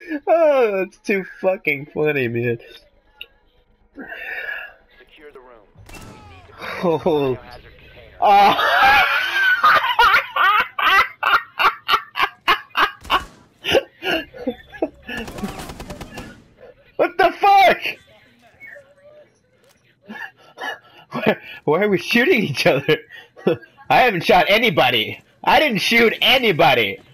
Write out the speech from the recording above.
Oh, that's too fucking funny, man. Secure the room. We need to protect the Oh. biohazard container. Oh. What the fuck? Why are we shooting each other? I haven't shot anybody. I didn't shoot anybody.